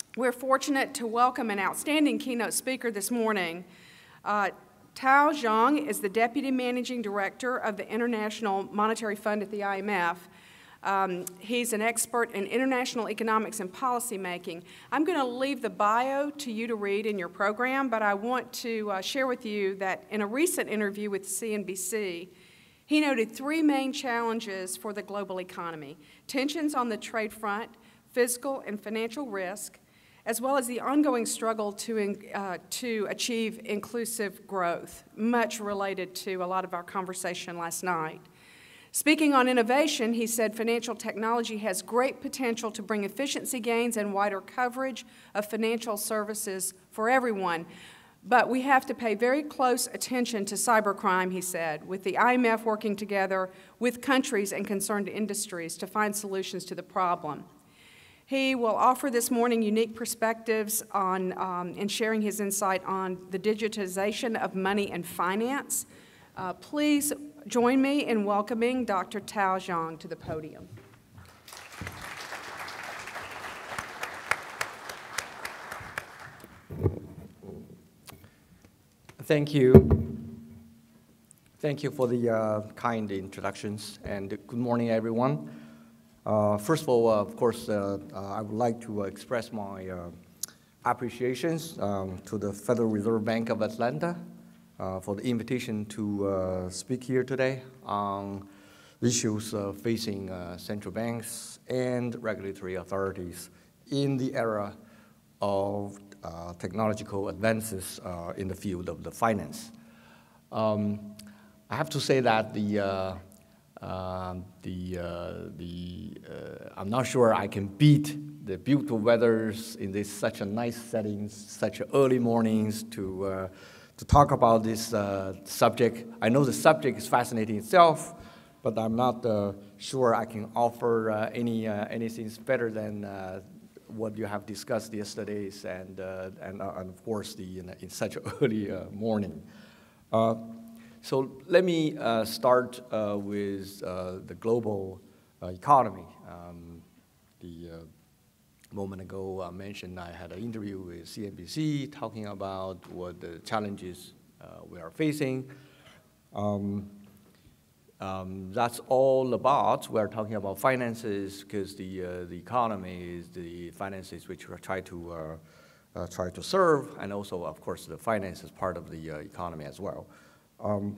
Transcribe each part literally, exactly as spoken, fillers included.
we're fortunate to welcome an outstanding keynote speaker this morning. Uh, Tao Zhang is the Deputy Managing Director of the International Monetary Fund at the I M F. Um, he's an expert in international economics and policy making. I'm going to leave the bio to you to read in your program, but I want to uh, share with you that in a recent interview with C N B C, he noted three main challenges for the global economy: tensions on the trade front, fiscal and financial risk, as well as the ongoing struggle to, uh, to achieve inclusive growth, much related to a lot of our conversation last night. Speaking on innovation, he said financial technology has great potential to bring efficiency gains and wider coverage of financial services for everyone. But we have to pay very close attention to cybercrime, he said, with the I M F working together with countries and concerned industries to find solutions to the problem. He will offer this morning unique perspectives on, um, and sharing his insight on the digitization of money and finance. Uh, please join me in welcoming Doctor Tao Zhang to the podium. Thank you. Thank you for the uh, kind introductions, and good morning, everyone. Uh, first of all, uh, of course, uh, uh, I would like to uh, express my uh, appreciations um, to the Federal Reserve Bank of Atlanta uh, for the invitation to uh, speak here today on issues uh, facing uh, central banks and regulatory authorities in the era of uh, technological advances uh, in the field of the finance. Um, I have to say that the uh, uh, the uh, the uh, I'm not sure I can beat the beautiful weathers in this such a nice settings, such early mornings to uh, to talk about this uh, subject. I know the subject is fascinating itself, but I'm not uh, sure I can offer uh, any uh, anything better than uh, what you have discussed yesterday, and uh, and, uh, and of course the in, in such early uh, morning. Uh, so let me uh, start uh, with uh, the global uh, economy. Um, the uh, moment ago I mentioned I had an interview with C N B C talking about what the challenges uh, we are facing. Um, Um, that's all about, we're talking about finances, because the, uh, the economy is the finances which we try to, uh, uh, try to serve, and also, of course, the finance is part of the uh, economy as well. Um,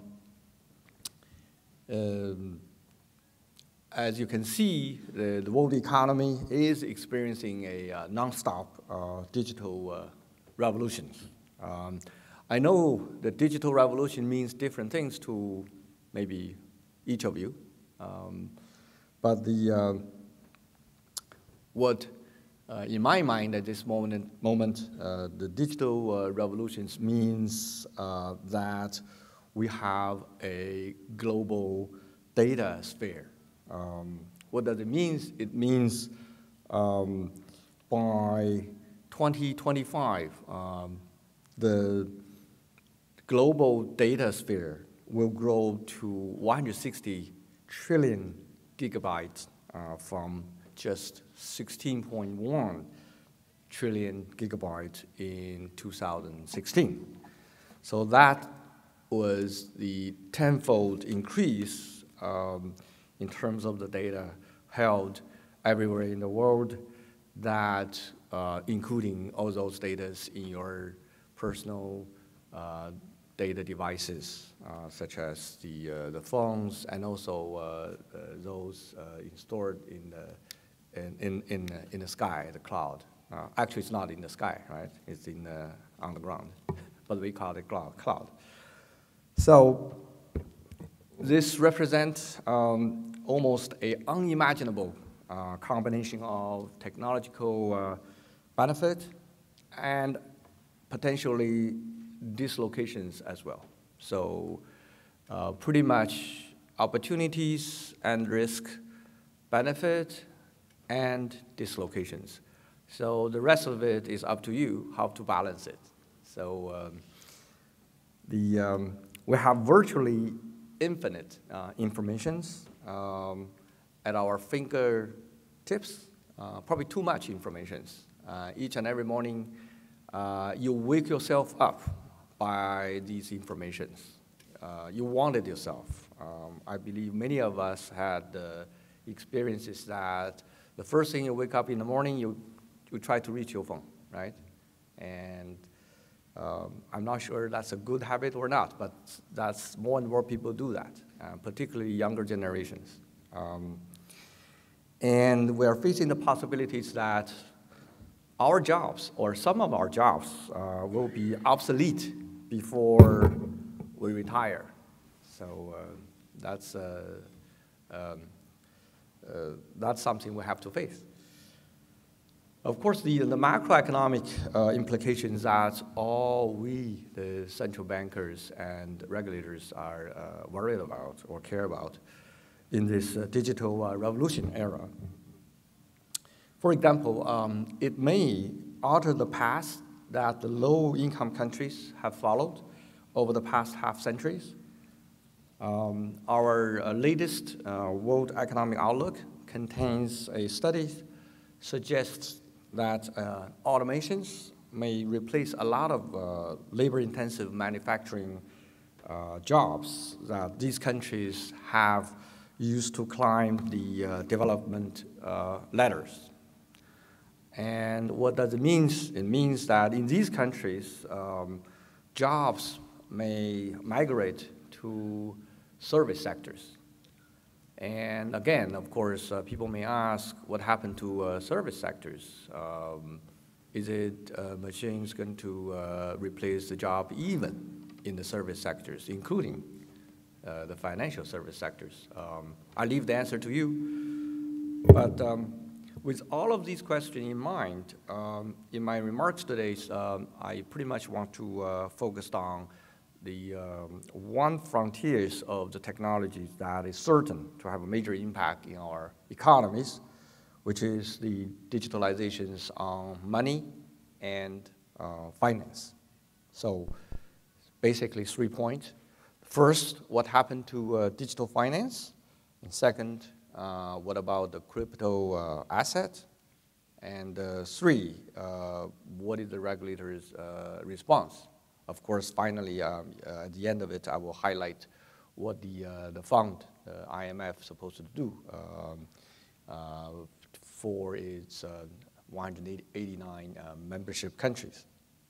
um, as you can see, the, the world economy is experiencing a uh, non-stop uh, digital uh, revolution. Um, I know the digital revolution means different things to maybe each of you, um, but the uh, what uh, in my mind at this moment, moment uh, the digital uh, revolutions means uh, that we have a global data sphere. Um, what does it mean? It means um, by twenty twenty-five, um, the global data sphere will grow to one hundred sixty trillion gigabytes uh, from just sixteen point one trillion gigabytes in two thousand sixteen. So that was the tenfold increase um, in terms of the data held everywhere in the world, that uh, including all those data in your personal uh, data devices, uh, such as the, uh, the phones, and also uh, uh, those uh, stored in the, in, in, in, uh, in the sky, the cloud. Uh, actually, it's not in the sky, right? It's in, uh, on the ground, but we call it cloud. cloud. So this represents um, almost an unimaginable uh, combination of technological uh, benefit and potentially dislocations as well. So uh, pretty much opportunities and risk, benefit, and dislocations. So the rest of it is up to you how to balance it. So um, the, um, we have virtually infinite uh, informations um, at our fingertips, uh, probably too much information Uh, each and every morning, uh, you wake yourself up by these informations. Uh, you want it yourself. Um, I believe many of us had uh, experiences that the first thing you wake up in the morning, you, you try to reach your phone, right? And um, I'm not sure that's a good habit or not, but that's more and more people do that, uh, particularly younger generations. Um, and we're facing the possibilities that our jobs, or some of our jobs, uh, will be obsolete before we retire. So uh, that's, uh, um, uh, that's something we have to face. Of course, the, the macroeconomic uh, implications that all we, the central bankers and regulators, are uh, worried about or care about in this uh, digital uh, revolution era. For example, um, it may alter the path that the low-income countries have followed over the past half centuries. Um, our uh, latest uh, World Economic Outlook contains a study suggests that uh, automations may replace a lot of uh, labor-intensive manufacturing uh, jobs that these countries have used to climb the uh, development uh, ladders. And what does it mean? It means that in these countries, um, jobs may migrate to service sectors. And again, of course, uh, people may ask, what happened to uh, service sectors? Um, is it uh, machines going to uh, replace the job even in the service sectors, including uh, the financial service sectors? Um, I leave the answer to you. But um, with all of these questions in mind, um, in my remarks today, um, I pretty much want to uh, focus on the um, one frontiers of the technologies that is certain to have a major impact in our economies, which is the digitalizations on money and uh, finance. So basically three points. First, what happened to uh, digital finance? And second, uh, what about the crypto uh, asset? And uh, three, uh, what is the regulator's uh, response? Of course, finally, um, uh, at the end of it, I will highlight what the, uh, the fund, the I M F, is supposed to do um, uh, for its uh, one hundred eighty-nine uh, membership countries.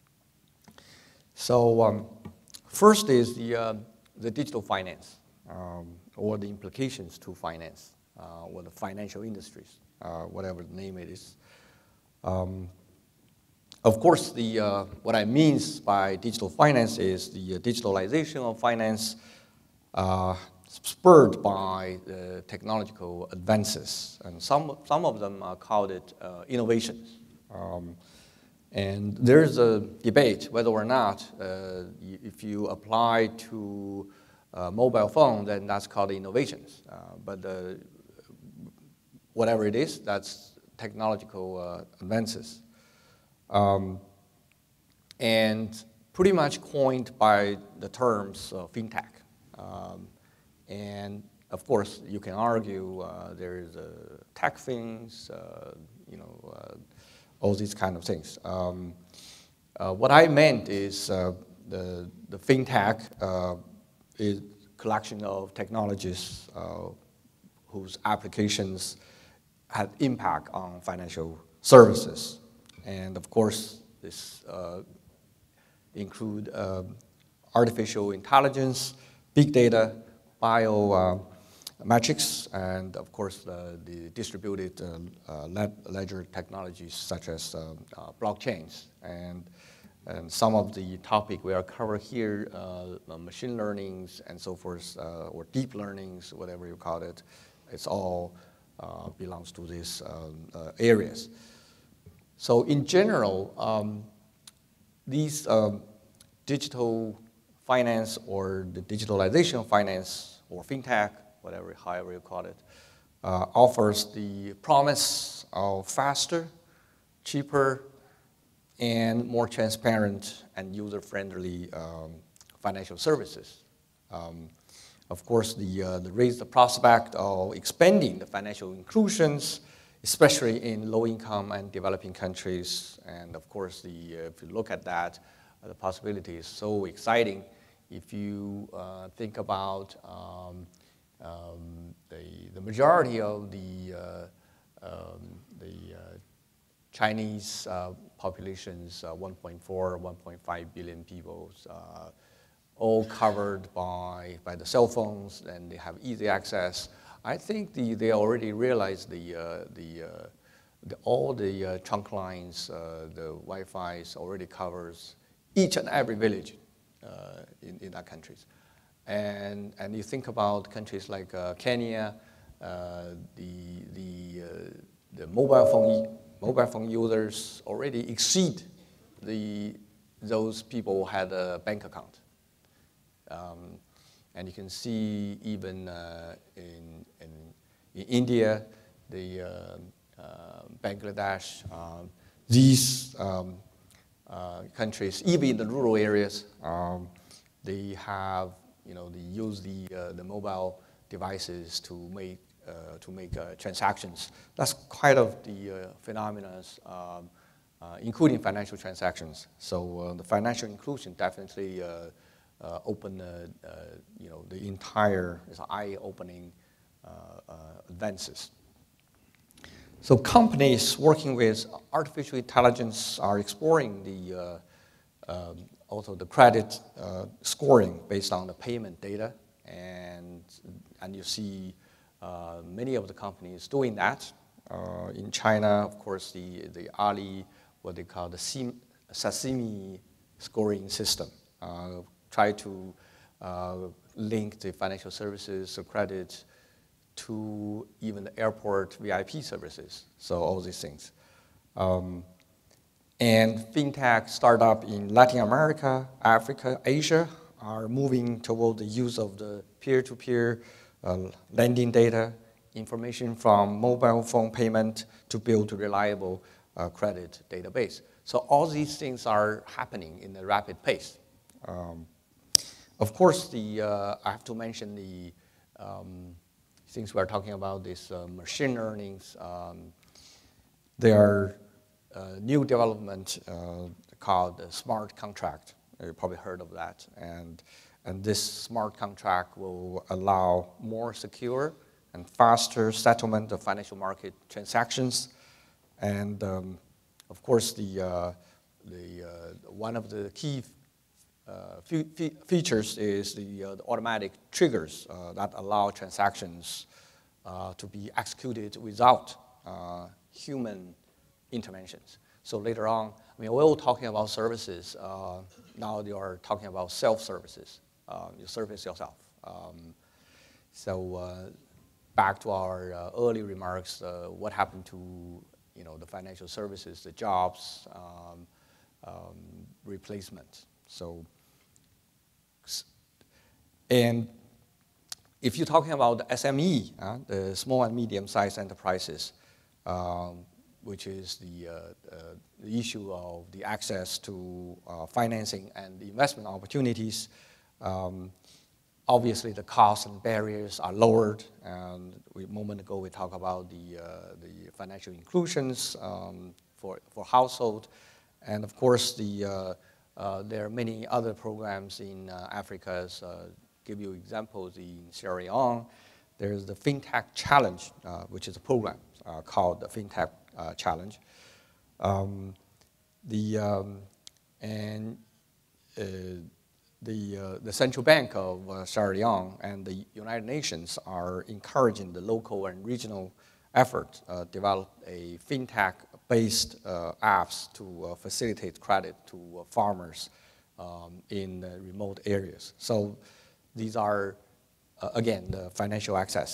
So um, first is the, uh, the digital finance, um, or the implications to finance, uh, or the financial industries, uh, whatever the name it is. Um, Of course, the, uh, what I mean by digital finance is the uh, digitalization of finance uh, spurred by the technological advances. And some, some of them are called it uh, innovations. Um, and there's a debate whether or not uh, if you apply to a mobile phone, then that's called innovations. Uh, but uh, whatever it is, that's technological uh, advances. Um, and pretty much coined by the terms uh, fintech. Um, and of course, you can argue uh, there is uh, tech things, uh, you know, uh, all these kind of things. Um, uh, what I meant is uh, the, the fintech uh, is collection of technologies uh, whose applications have impact on financial services. And of course, this uh, include uh, artificial intelligence, big data, biometrics, uh, and of course, uh, the distributed uh, uh, ledger technologies such as uh, uh, blockchains. And, and some of the topic we are covering here, uh, machine learnings and so forth, uh, or deep learnings, whatever you call it, it's all uh, belongs to these um, uh, areas. So in general, um, these um, digital finance or the digitalization of finance or fintech, whatever, however you call it, uh, offers the promise of faster, cheaper, and more transparent and user-friendly um, financial services. Um, of course, the, uh, the raise the prospect of expanding the financial inclusions especially in low-income and developing countries. And of course, the, uh, if you look at that, uh, the possibility is so exciting. If you uh, think about um, um, the, the majority of the, uh, um, the uh, Chinese uh, populations, uh, one point four, one point five billion people, uh, all covered by, by the cell phones, and they have easy access. I think the, they already realize the, uh, the, uh, the, all the uh, trunk lines, uh, the Wi-Fi already covers each and every village uh, in, in that countries. And, and you think about countries like uh, Kenya, uh, the, the, uh, the mobile phone, mobile phone users already exceed the, those people who had a bank account. Um, and you can see even uh, in, in, in India, the uh, uh, Bangladesh, um, these um, uh, countries, even in the rural areas, um, they have, you know, they use the, uh, the mobile devices to make, uh, to make uh, transactions. That's quite of the uh, phenomena, um, uh, including financial transactions. So uh, the financial inclusion definitely uh, uh, open, uh, uh, you know, the entire, is eye-opening uh, uh, advances. So companies working with artificial intelligence are exploring the uh, um, also the credit uh, scoring based on the payment data, and and you see uh, many of the companies doing that. Uh, in China, of course, the the Ali, what they call the sesame scoring system, uh, try to uh, link the financial services or credit to even the airport V I P services, so all these things. Um, and fintech startup in Latin America, Africa, Asia are moving toward the use of the peer-to-peer uh, lending data, information from mobile phone payment to build a reliable uh, credit database. So all these things are happening in a rapid pace. Um, of course, the, uh, I have to mention the um, since we're talking about this uh, machine learning, um, there are uh, new development uh, called the smart contract. You probably heard of that. And, and this smart contract will allow more secure and faster settlement of financial market transactions. And um, of course, the, uh, the, uh, one of the key Uh, fe fe features is the, uh, the automatic triggers uh, that allow transactions uh, to be executed without uh, human interventions. So later on, I mean, we're all talking about services. Uh, now they are talking about self-services. Uh, you service yourself. Um, so uh, back to our uh, early remarks, uh, what happened to, you know, the financial services, the jobs, um, um, replacement. So, and if you're talking about the S M E, uh, the small and medium-sized enterprises, um, which is the, uh, uh, the issue of the access to uh, financing and the investment opportunities, um, obviously the costs and barriers are lowered. And we, a moment ago we talked about the, uh, the financial inclusions um, for, for household. And of course, the, uh, uh, there are many other programs in uh, Africa. Uh, give you examples in Sierra Leone. There's the FinTech Challenge, uh, which is a program uh, called the FinTech uh, Challenge. Um, the, um, and uh, the, uh, the Central Bank of uh, Sierra Leone and the United Nations are encouraging the local and regional effort uh, develop a FinTech-based uh, apps to uh, facilitate credit to uh, farmers um, in uh, remote areas. So these are, uh, again, the financial access.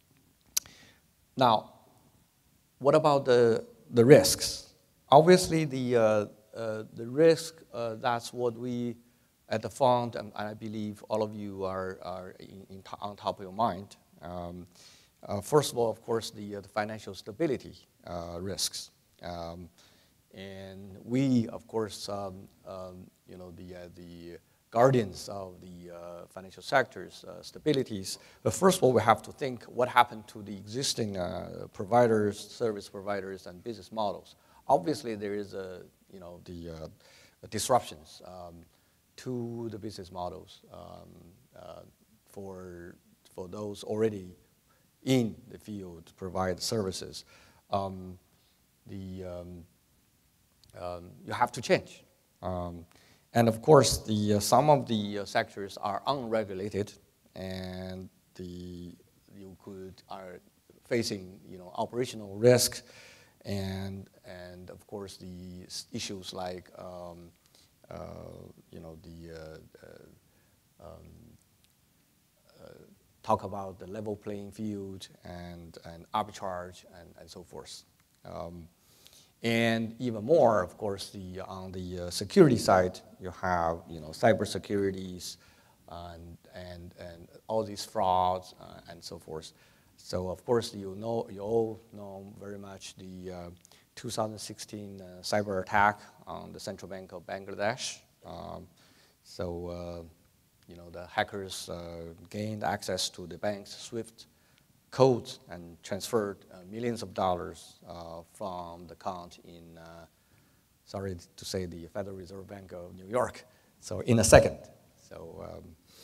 Now, what about the, the risks? Obviously, the, uh, uh, the risk, uh, that's what we at the fund, and I believe all of you are, are in, in on top of your mind. Um, uh, first of all, of course, the, uh, the financial stability uh, risks. Um, and we, of course, um, um, you know, the, uh, the guardians of the uh, financial sector's uh, stabilities. But first of all, we have to think what happened to the existing uh, providers, service providers, and business models. Obviously, there is a, you know, the uh, disruptions um, to the business models um, uh, for, for those already in the field to provide services. Um, the, um, um, you have to change. Um, and of course, the, uh, some of the uh, sectors are unregulated, and the, you could, are facing, you know, operational risk, and, and of course, the issues like, um, uh, you know, the, uh, uh, um, uh, talk about the level playing field and, and arbitrage and, and so forth. Um, and even more, of course, the, on the uh, security side, you have, you know, cyber securities and, and, and all these frauds uh, and so forth. So of course, you know, you all know very much the uh, two thousand sixteen uh, cyber attack on the Central Bank of Bangladesh. Um, so, uh, you know, the hackers uh, gained access to the bank's SWIFT codes and transferred uh, millions of dollars uh, from the account in, uh, sorry to say, the Federal Reserve Bank of New York. So in a second. So, um,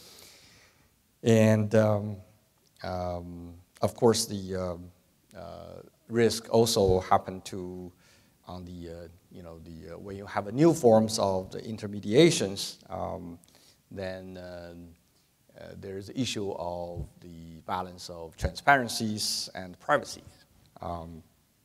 and um, um, of course, the um, uh, risk also happened to on the, uh, you know, the uh, when you have a new forms of the intermediations, um, then uh, uh, there is the issue of the balance of transparencies and privacy. Um,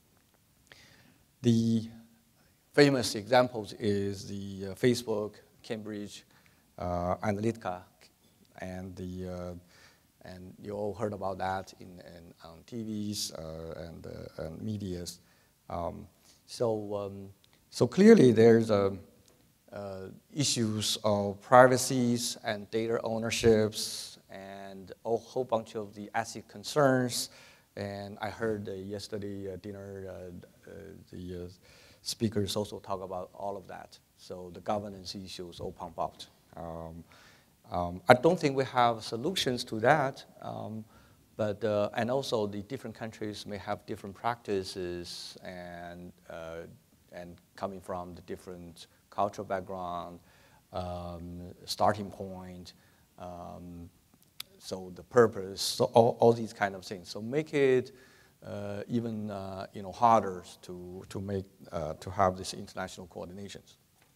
the famous examples is the uh, Facebook, Cambridge uh, Analytica, and the uh, and you all heard about that in, in on T Vs uh, and, uh, and medias. Um, so um, so clearly there's a Uh, issues of privacies and data ownerships and a whole bunch of the ethic concerns. And I heard uh, yesterday uh, dinner, uh, uh, the uh, speakers also talk about all of that. So the governance issues all pump out. Um, um, I don't think we have solutions to that. Um, but, uh, and also the different countries may have different practices and, uh, and coming from the different cultural background, um, starting point, um, so the purpose, so all, all these kind of things. So make it uh, even uh, you know, harder to, to, make, uh, to have this international coordinations.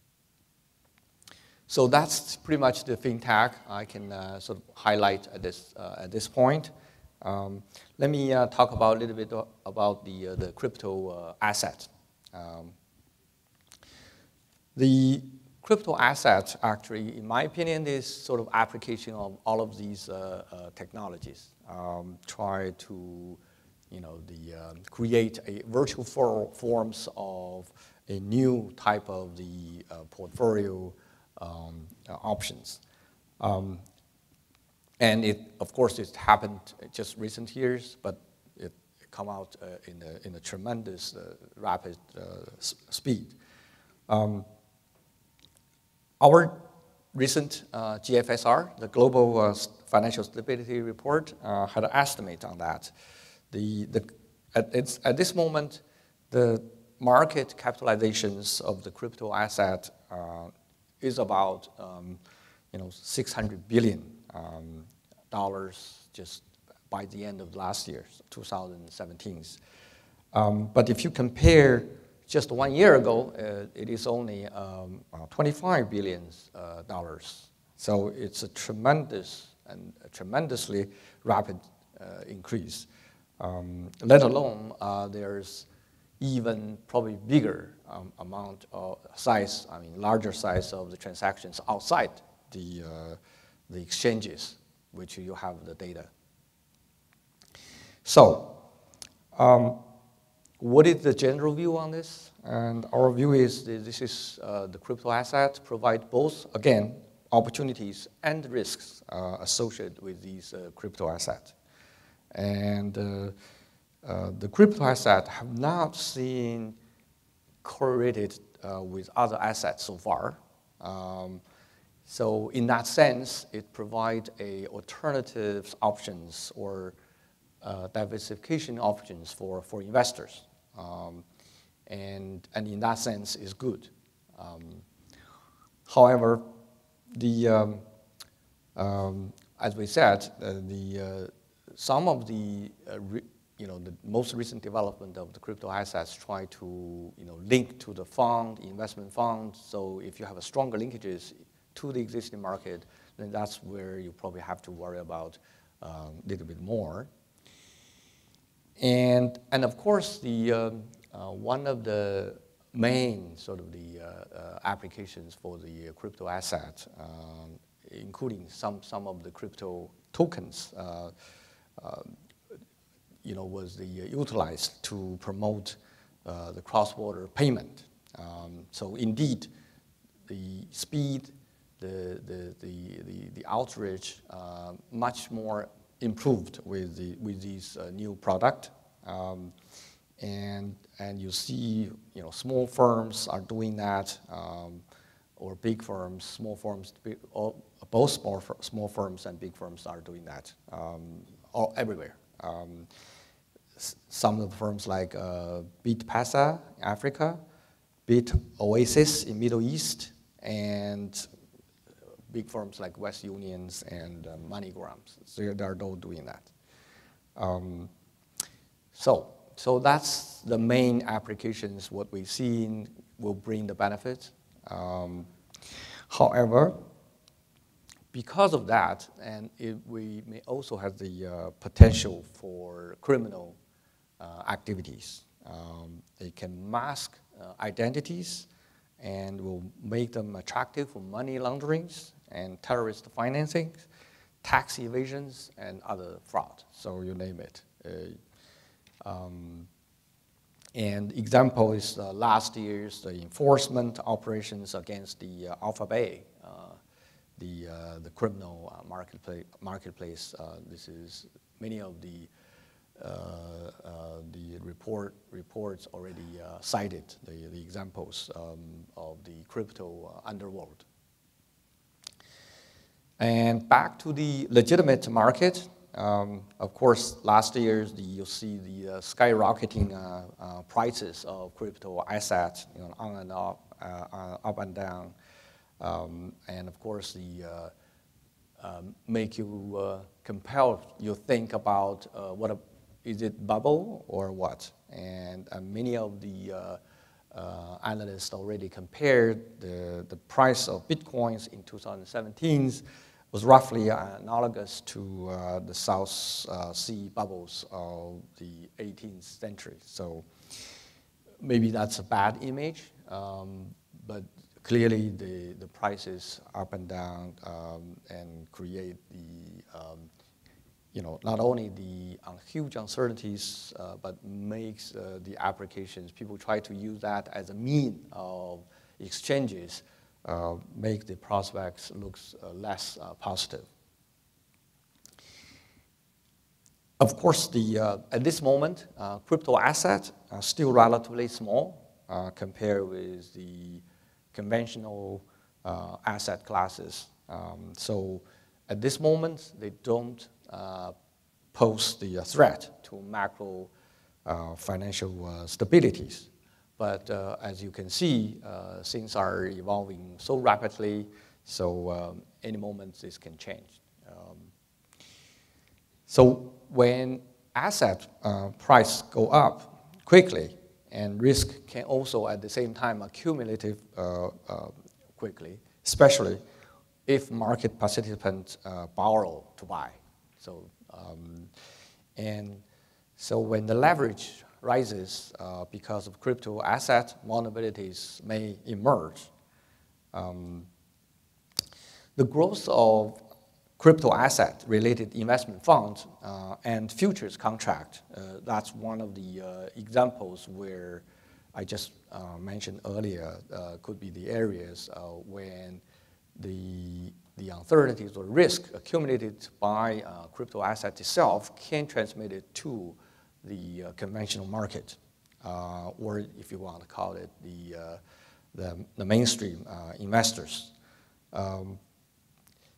So that's pretty much the fintech I can uh, sort of highlight at this, uh, at this point. Um, let me uh, talk about a little bit about the, uh, the crypto uh, asset. Um, The crypto asset, actually, in my opinion, is sort of application of all of these uh, uh, technologies. Um, try to, you know, the, um, create a virtual for forms of a new type of the uh, portfolio um, uh, options. Um, and it, of course, it happened just recent years, but it, it come out uh, in, a, in a tremendous, uh, rapid uh, speed. Um, Our recent uh, G F S R, the Global uh, Financial Stability Report, uh, had an estimate on that. The, the, at, it's, at this moment, the market capitalizations of the crypto asset uh, is about um, you know, six hundred billion dollars um, just by the end of last year, two thousand seventeen. Um, but if you compare just one year ago, uh, it is only um, uh, twenty-five billion dollars. Uh, so it's a tremendous and a tremendously rapid uh, increase. Um, let alone uh, there's even probably bigger um, amount of size, I mean larger size of the transactions outside the, uh, the exchanges, which you have the data. So, um, what is the general view on this? And our view is that this is uh, the crypto asset provide both, again, opportunities and risks uh, associated with these uh, crypto assets. And uh, uh, the crypto asset have not seen correlated uh, with other assets so far. Um, So in that sense, it provides a alternative options or uh, diversification options for, for investors. Um, and, and in that sense is good. Um, however, the, um, um, as we said, uh, the, uh, some of the, uh, re, you know, the most recent development of the crypto assets try to, you know, link to the fund, investment fund. So if you have a stronger linkages to the existing market, then that's where you probably have to worry about a um, little bit more. And, and of course, the, um, uh, one of the main sort of the uh, uh, applications for the crypto asset, um, including some, some of the crypto tokens, uh, uh, you know, was the, uh, utilized to promote uh, the cross-border payment. Um, so indeed, the speed, the, the, the, the, the outreach, uh, much more improved with, the, with these uh, new product. Um, and, and you see, you know, small firms are doing that, um, or big firms, small firms, big, all, both small, small firms and big firms are doing that, um, all, everywhere. Um, some of the firms like uh, BitPesa in Africa, BitOasis in Middle East, and big firms like West Unions and uh, MoneyGrams. So they're all doing that. Um, so, so that's the main applications. What we've seen will bring the benefits. Um, however, because of that, and it, we may also have the uh, potential for criminal uh, activities. Um, they can mask uh, identities and will make them attractive for money launderings and terrorist financing, tax evasions, and other fraud. So you name it. Uh, um, and example is uh, last year's the enforcement operations against the uh, Alphabet, uh, the uh, the criminal uh, marketplace. Marketplace. Uh, this is many of the uh, uh, the report reports already uh, cited the the examples um, of the crypto uh, underworld. And back to the legitimate market. Um, of course, last year the, you'll see the uh, skyrocketing uh, uh, prices of crypto assets, you know, on and off, uh, up and down. Um, and of course, the uh, um, make you uh, compel you think about uh, what a, is it bubble or what? And uh, many of the uh, uh, analysts already compared the the price of bitcoins in two thousand seventeen was roughly analogous to uh, the South uh, Sea bubbles of the eighteenth century. So maybe that's a bad image, um, but clearly the, the prices up and down um, and create the, um, you know, not only the uh, huge uncertainties, uh, but makes uh, the applications, people try to use that as a mean of exchanges, uh, make the prospects look uh, less uh, positive. Of course, the, uh, at this moment, uh, crypto assets are still relatively small uh, compared with the conventional uh, asset classes. Um, so at this moment, they don't uh, pose the uh, threat to macro uh, financial uh, stabilities. But uh, as you can see, uh, things are evolving so rapidly, so um, any moment this can change. Um, so when asset uh, price go up quickly, and risk can also at the same time accumulative uh, uh, quickly, especially if market participants uh, borrow to buy. So, um, and so when the leverage rises uh, because of crypto asset, vulnerabilities may emerge. Um, the growth of crypto asset related investment funds uh, and futures contract, uh, that's one of the uh, examples where I just uh, mentioned earlier uh, could be the areas uh, when the, the uncertainties or risk accumulated by uh, crypto asset itself can transmit it to the uh, conventional market, uh, or if you want to call it the, uh, the, the mainstream uh, investors. Um,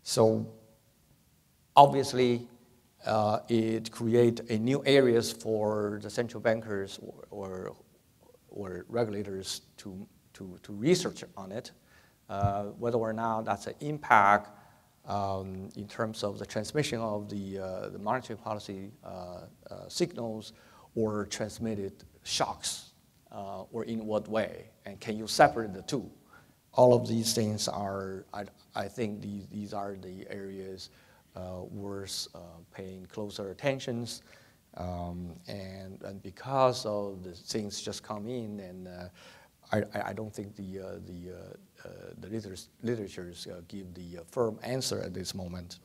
So obviously, uh, it creates a new areas for the central bankers or, or, or regulators to, to, to research on it, uh, whether or not that's an impact um, in terms of the transmission of the, uh, the monetary policy uh, uh, signals or transmitted shocks, uh, or in what way, and can you separate the two? All of these things are, I, I think these, these are the areas uh, worth uh, paying closer attentions. Um, and, and because of the things just come in, and uh, I, I don't think the, uh, the, uh, uh, the liter literatures uh, give the uh, firm answer at this moment.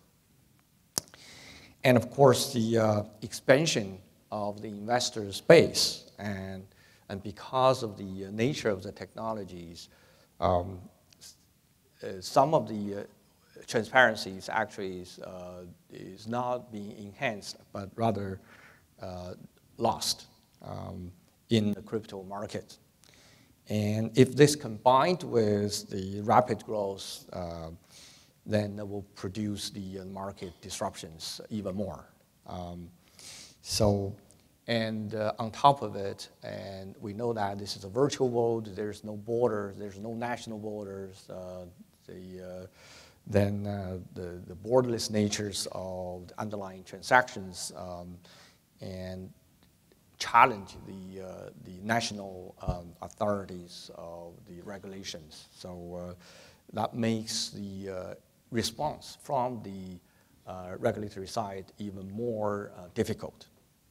And of course, the uh, expansion of the investor base, and, and because of the uh, nature of the technologies, Um, uh, some of the uh, transparencies actually is, uh, is not being enhanced, but rather uh, lost um, in the crypto market. And if this combined with the rapid growth, uh, then it will produce the uh, market disruptions even more. Um, so. And uh, on top of it, and we know that this is a virtual world, there's no borders, there's no national borders, uh, the, uh, then uh, the, the borderless natures of the underlying transactions um, and challenge the, uh, the national um, authorities of the regulations. So uh, that makes the uh, response from the uh, regulatory side even more uh, difficult.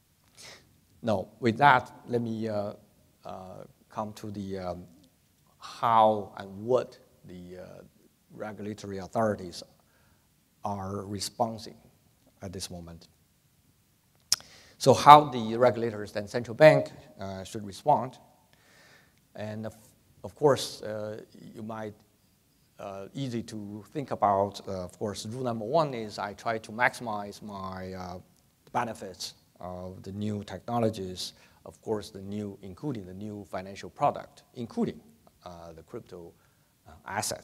Now, with that, let me uh, uh, come to the um, how and what the uh, regulatory authorities are responding at this moment. So how the regulators and central bank uh, should respond. And of, of course, uh, you might uh, easy to think about, uh, of course, rule number one is I try to maximize my uh, benefits of the new technologies, of course, the new, including the new financial product, including uh, the crypto uh, asset.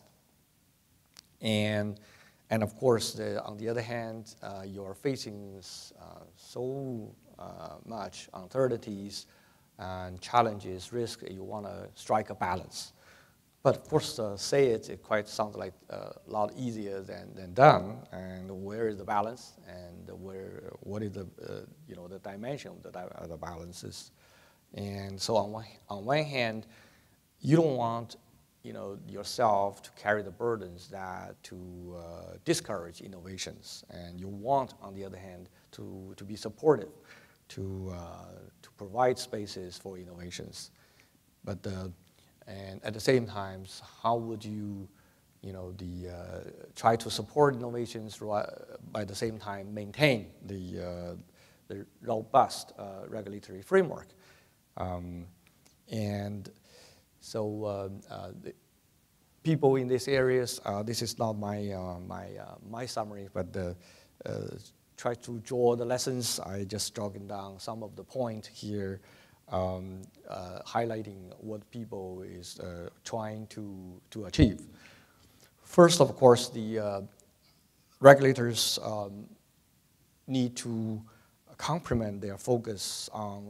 And, and of course, the, on the other hand, uh, you're facing uh, so uh, much uncertainties and challenges, risk, you want to strike a balance. But of course, uh, say it, it quite sounds like uh, a lot easier than, than done. And where is the balance? And where, what is the, uh, you know, the dimension of the, uh, the balances? And so on one, on one hand, you don't want, you know, yourself to carry the burdens that to uh, discourage innovations. And you want, on the other hand, to, to be supportive, to, uh, to provide spaces for innovations. But uh, And at the same time, how would you, you know, the, uh, try to support innovations by the same time maintain the, uh, the robust uh, regulatory framework? Um, and so uh, uh, the people in these areas, uh, this is not my, uh, my, uh, my summary, but uh, uh, try to draw the lessons. I just jotted down some of the point here. Um, uh, highlighting what people is uh, trying to, to achieve. First, of course, the uh, regulators um, need to complement their focus on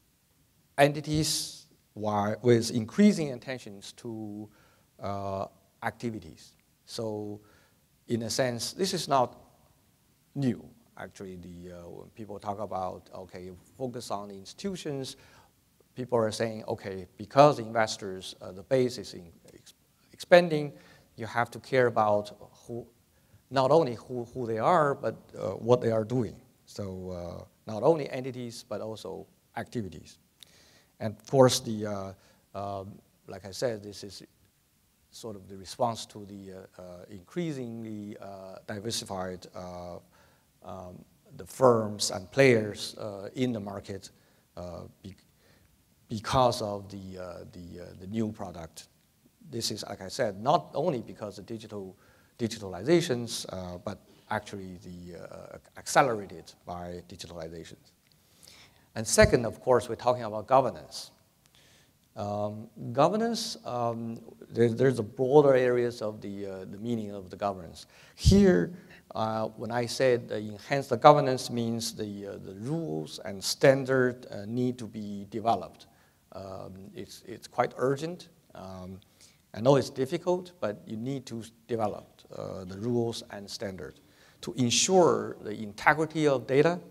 entities while, with increasing attentions to uh, activities. So in a sense, this is not new. Actually, the, uh, when people talk about, okay, focus on the institutions, people are saying, okay, because the investors, uh, the base is in, ex expanding, you have to care about who, not only who, who they are, but uh, what they are doing. So uh, not only entities, but also activities. And of course, the, uh, um, like I said, this is sort of the response to the uh, uh, increasingly uh, diversified uh, um, the firms and players uh, in the market uh, be because of the, uh, the, uh, the new product. This is, like I said, not only because of digital digitalizations, uh, but actually the, uh, accelerated by digitalizations. And second, of course, we're talking about governance. Um, governance, um, there, there's a broader areas of the, uh, the meaning of the governance. Here, uh, when I said uh, enhance the governance means the, uh, the rules and standard uh, need to be developed. Um, it's, it's quite urgent. Um, I know it's difficult, but you need to develop uh, the rules and standard to ensure the integrity of data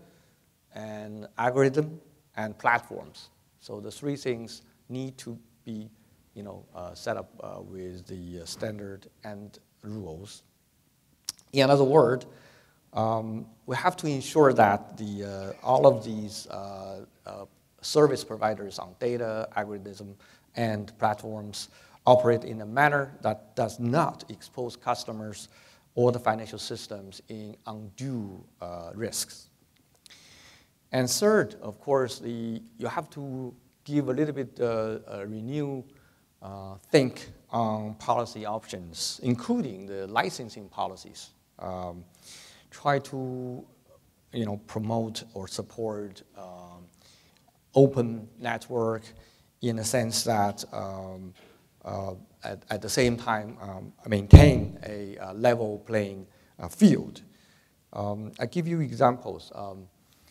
and algorithm and platforms. So the three things need to be, you know, uh, set up uh, with the uh, standard and rules. In other words, um, we have to ensure that the, uh, all of these uh, uh, service providers on data, algorithm, and platforms operate in a manner that does not expose customers or the financial systems in undue uh, risks. And third, of course, the, you have to give a little bit uh, a renew uh, think on policy options, including the licensing policies. Um, try to, you know, promote or support um, open network in a sense that um, uh, at, at the same time um, maintain a, a level playing uh, field. Um, I give you examples. Um,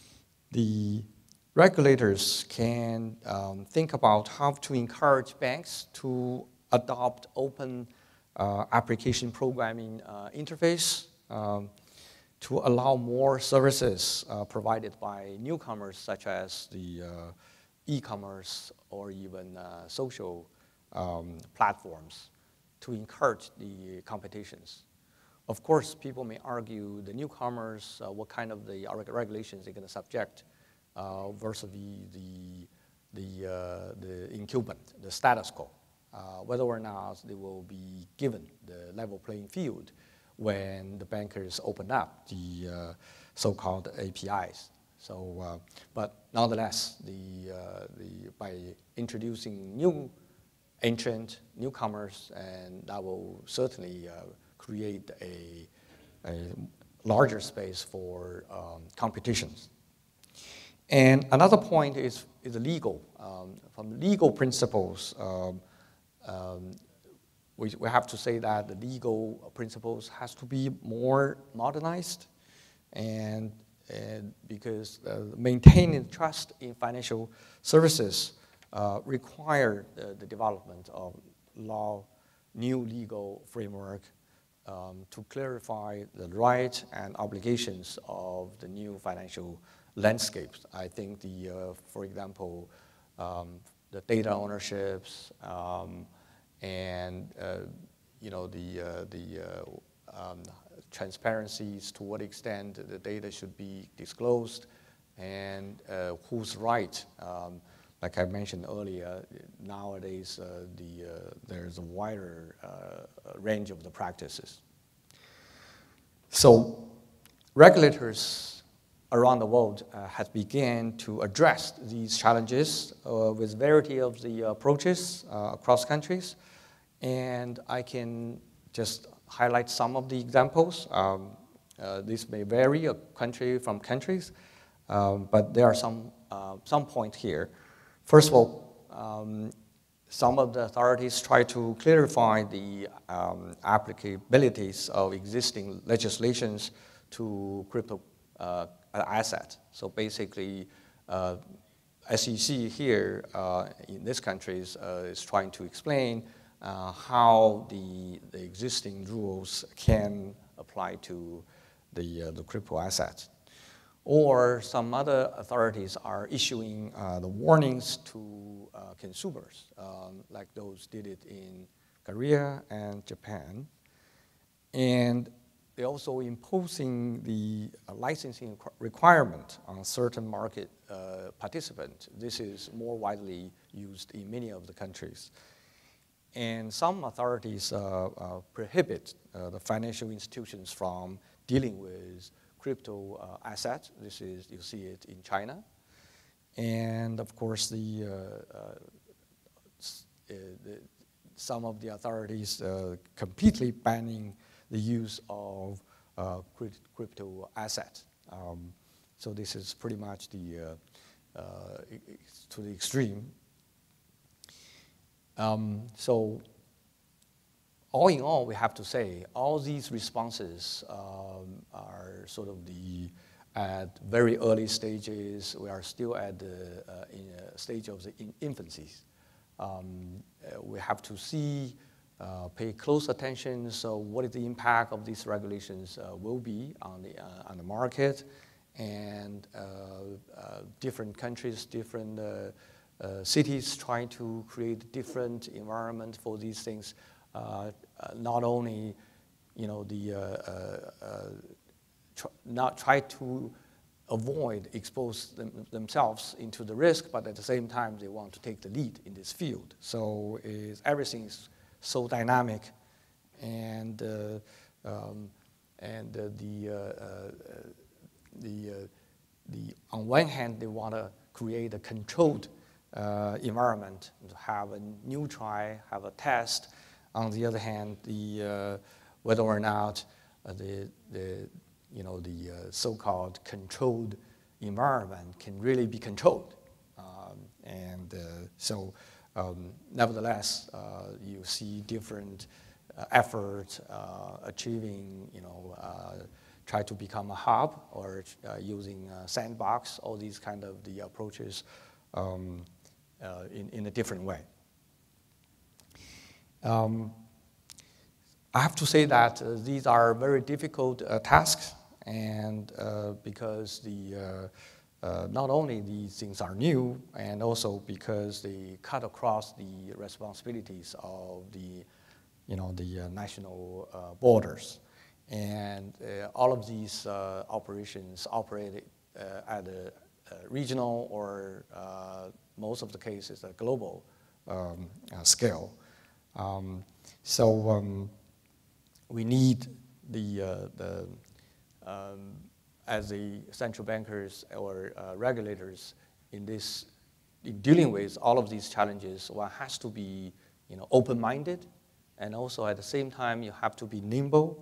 the regulators can um, think about how to encourage banks to adopt open uh, application programming uh, interface um, to allow more services uh, provided by newcomers such as the uh, e-commerce or even uh, social um, platforms to encourage the competitions. Of course, people may argue the newcomers, uh, what kind of the regulations they're going to subject uh, versus the, the, the, uh, the incumbent, the status quo, uh, whether or not they will be given the level playing field when the bankers open up the uh, so-called A P Is. So, uh, but nonetheless, the, uh, the, by introducing new entrant, newcomers, and that will certainly uh, create a, a larger space for um, competitions. And another point is, is legal. Um, from legal principles, um, um, we, we have to say that the legal principles has to be more modernized, and, and because uh, maintaining trust in financial services uh, require the, the development of law, new legal framework um, to clarify the rights and obligations of the new financial landscapes. I think the, uh, for example, um, the data ownerships um, and uh, you know the uh, the uh, um, transparencies, to what extent the data should be disclosed, and uh, whose right. Um, like I mentioned earlier, nowadays uh, the uh, there's a wider uh, range of the practices. So regulators around the world uh, has begun to address these challenges uh, with variety of the approaches uh, across countries. And I can just highlight some of the examples. Um, uh, this may vary a country from countries, um, but there are some, uh, some points here. First of all, um, some of the authorities try to clarify the um, applicabilities of existing legislations to crypto uh, asset. So basically, uh, S E C here uh, in this country is, uh, is trying to explain uh, how the, the existing rules can apply to the, uh, the crypto assets. Or some other authorities are issuing uh, the warnings to uh, consumers, um, like those did it in Korea and Japan. And they're also imposing the uh, licensing requirement on certain market uh, participants. This is more widely used in many of the countries. And some authorities uh, uh, prohibit uh, the financial institutions from dealing with crypto uh, assets. This is, you see it in China. And of course, the, uh, uh, the some of the authorities uh, completely banning the use of uh, crypto assets. Um, so this is pretty much the, uh, uh, to the extreme. Um, so all in all, we have to say, all these responses um, are sort of the, at very early stages. We are still at the uh, in a stage of the in infancy. Um, uh, we have to see, uh, pay close attention, so what is the impact of these regulations uh, will be on the, uh, on the market, and uh, uh, different countries, different uh, uh, cities trying to create different environment for these things. Uh, uh, not only, you know, the, uh, uh, uh, tr not try to avoid expose them, themselves into the risk, but at the same time, they want to take the lead in this field. So is, everything is so dynamic, and, uh, um, and uh, the, uh, uh, the, uh, the, on one hand, they want to create a controlled uh, environment, to have a new try, have a test. On the other hand, the, uh, whether or not uh, the, the, you know, the uh, so-called controlled environment can really be controlled. Um, and uh, so, um, nevertheless, uh, you see different uh, efforts uh, achieving, you know, uh, try to become a hub, or uh, using a sandbox, all these kind of the approaches um, uh, in, in a different way. Um, I have to say that uh, these are very difficult uh, tasks, and uh, because the, uh, uh, not only these things are new, and also because they cut across the responsibilities of the, you know, the uh, national uh, borders. And uh, all of these uh, operations operate uh, at a, a regional, or uh, most of the cases, a global um, uh, scale. Um, so um, we need the, uh, the um, as the central bankers or uh, regulators in this, in dealing with all of these challenges, one has to be, you know, open-minded, and also at the same time you have to be nimble,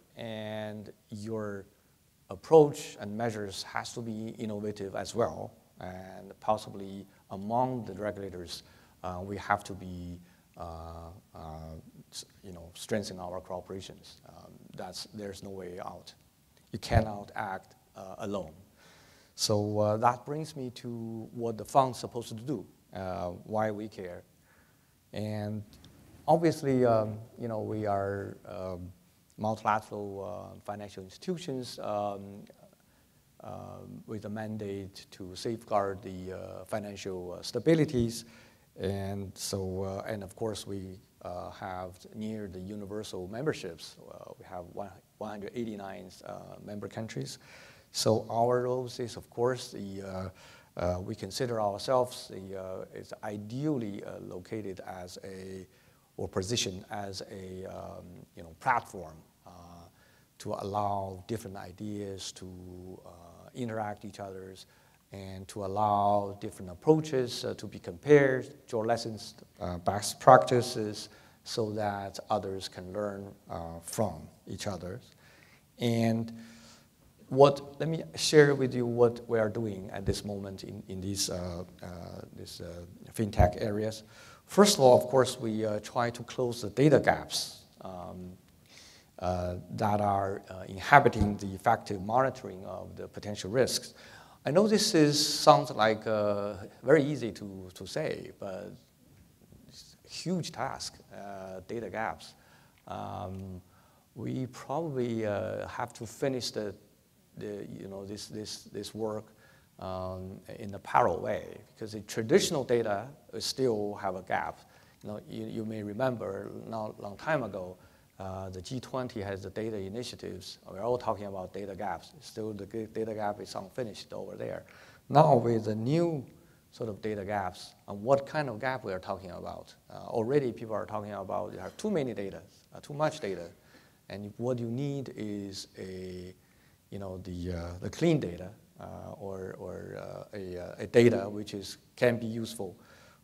and your approach and measures has to be innovative as well. And possibly among the regulators, uh, we have to be Uh, uh, you know, strengthen our cooperations. Um, that's, there's no way out. You cannot act uh, alone. So uh, that brings me to what the fund's supposed to do, uh, why we care. And obviously, um, you know, we are um, multilateral uh, financial institutions um, uh, with a mandate to safeguard the uh, financial uh, stabilities. And so, uh, and of course, we uh, have near the universal memberships. Uh, we have one hundred eighty-nine uh, member countries. So our role is, of course, the, uh, uh, we consider ourselves the, uh, is ideally uh, located as a, or positioned as a um, you know, platform uh, to allow different ideas to uh, interact each other's, and to allow different approaches uh, to be compared, draw lessons, uh, best practices, so that others can learn uh, from each other. And what, let me share with you what we are doing at this moment in, in these, uh, uh, this, uh, fintech areas. First of all, of course, we uh, try to close the data gaps um, uh, that are uh, inhibiting the effective monitoring of the potential risks. I know this is, sounds like uh, very easy to, to say, but it's a huge task, uh, data gaps. Um, we probably uh, have to finish the, the, you know, this, this, this work um, in a parallel way, because the traditional data still have a gap. You know, you, you may remember not a long time ago, Uh, the G twenty has the data initiatives. We're all talking about data gaps. Still, the data gap is unfinished over there. Now, with the new sort of data gaps, and what kind of gap we are talking about? Uh, already, people are talking about you have too many data, uh, too much data, and what you need is a, you know, the uh, the clean data uh, or or uh, a, a data which is can be useful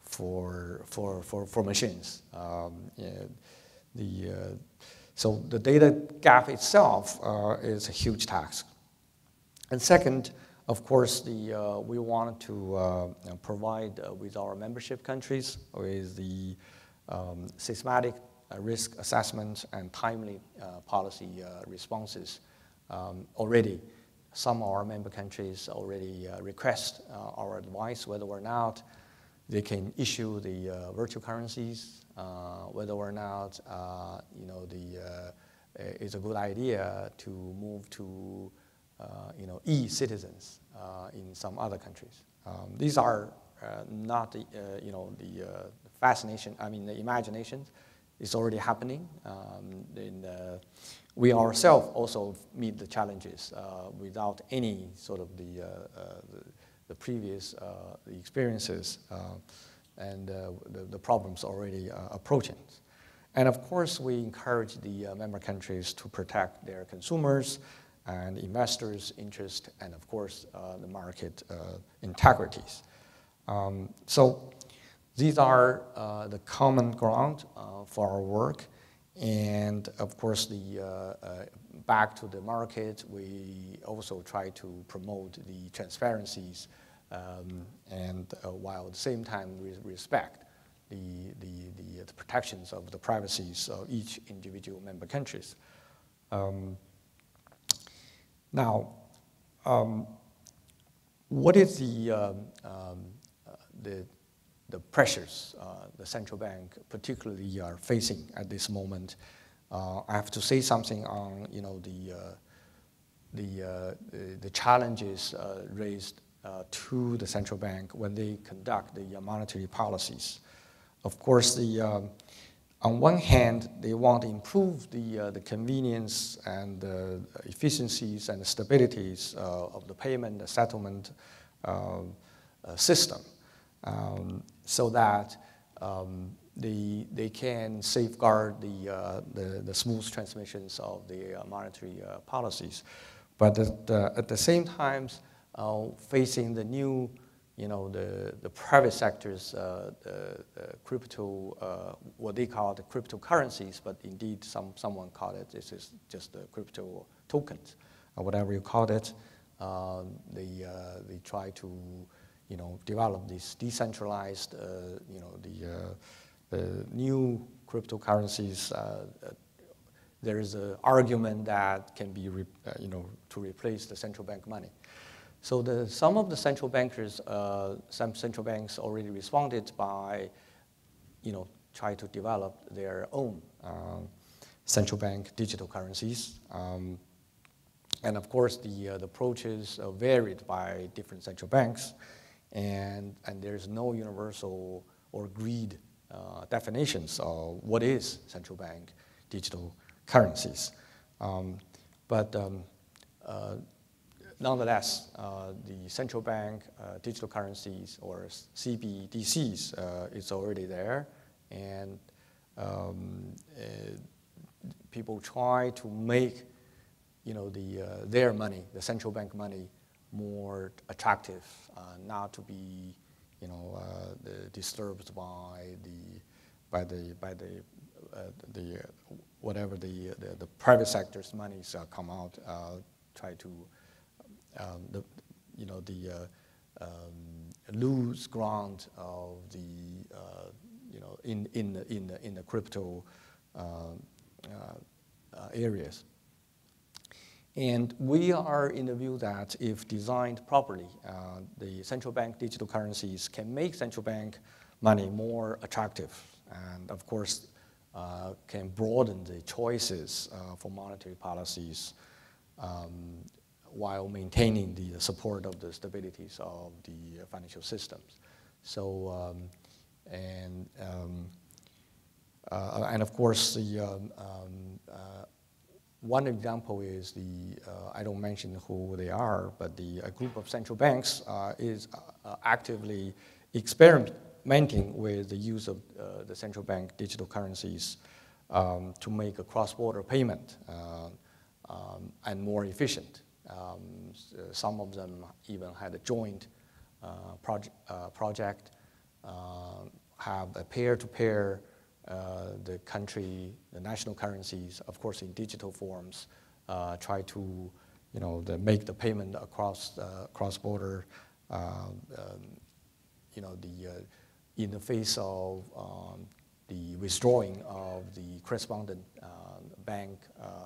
for for for for machines. Um, yeah, the uh, So the data gap itself uh, is a huge task. And second, of course, the, uh, we want to uh, provide uh, with our membership countries with the um, systematic uh, risk assessment and timely uh, policy uh, responses. Um, already, some of our member countries already uh, request uh, our advice whether or not they can issue the uh, virtual currencies, uh, whether or not uh, you know the uh, it's a good idea to move to uh, you know e-citizens uh, in some other countries. Um, these are uh, not the, uh, you know the uh, fascination. I mean the imagination is already happening. Um, in, uh, we ourselves also meet the challenges uh, without any sort of the, uh, uh, the, the previous uh, the experiences uh, and uh, the, the problems already uh, approaching. And of course, we encourage the uh, member countries to protect their consumers and investors' interest, and of course, uh, the market uh, integrities. Um, so these are uh, the common ground uh, for our work. And of course, the, uh, uh, back to the market, we also try to promote the transparencies um, and uh, while at the same time we respect the, the, the, the protections of the privacies of each individual member countries. Um, now, um, what is the, um, um, uh, the the pressures uh, the central bank particularly are facing at this moment? Uh, I have to say something on you know the uh, the, uh, the the challenges uh, raised uh, to the central bank when they conduct the uh, monetary policies. Of course, the um, on one hand they want to improve the uh, the convenience and the efficiencies and the stabilities uh, of the payment, the settlement uh, uh, system. Um, so that um, they, they can safeguard the, uh, the, the smooth transmissions of the uh, monetary uh, policies. But at, uh, at the same time, uh, facing the new, you know, the, the private sector's uh, the, the crypto, uh, what they call the cryptocurrencies, but indeed some, someone called it, this is just the crypto tokens, or whatever you call it. Uh, they, uh, they try to you know, develop this decentralized, uh, you know, the, uh, the new cryptocurrencies. Uh, uh, there is an argument that can be, re uh, you know, to replace the central bank money. So the, some of the central bankers, uh, some central banks already responded by, you know, try to develop their own uh, central bank digital currencies. Um, and of course, the, uh, the approaches uh, varied by different central banks. And, and there's no universal or agreed uh, definitions of what is central bank digital currencies. Um, but um, uh, nonetheless, uh, the central bank uh, digital currencies, or C B D Cs, uh, is already there. And um, uh, people try to make you know, the, uh, their money, the central bank money, more attractive, uh, not to be, you know, uh, the, disturbed by the, by the, by the, uh, the uh, whatever the, the the private sector's monies uh, come out, uh, try to, um, the, you know, the uh, um, lose ground of the, uh, you know, in in the in the in the crypto uh, uh, uh, areas. And we are in the view that if designed properly, uh, the central bank digital currencies can make central bank money more attractive, and of course uh, can broaden the choices uh, for monetary policies um, while maintaining the support of the stabilities of the financial systems. So, um, and, um, uh, and of course the um, um, uh, one example is the, uh, I don't mention who they are, but the a group of central banks uh, is uh, actively experimenting with the use of uh, the central bank digital currencies um, to make a cross-border payment uh, um, and more efficient. Um, some of them even had a joint uh, proje uh, project, uh, have a peer-to-peer Uh, the country, the national currencies, of course, in digital forms, uh, try to, you know, the, make the payment across uh, cross-border, uh, um, you know, the uh, in the face of um, the withdrawing of the correspondent uh, bank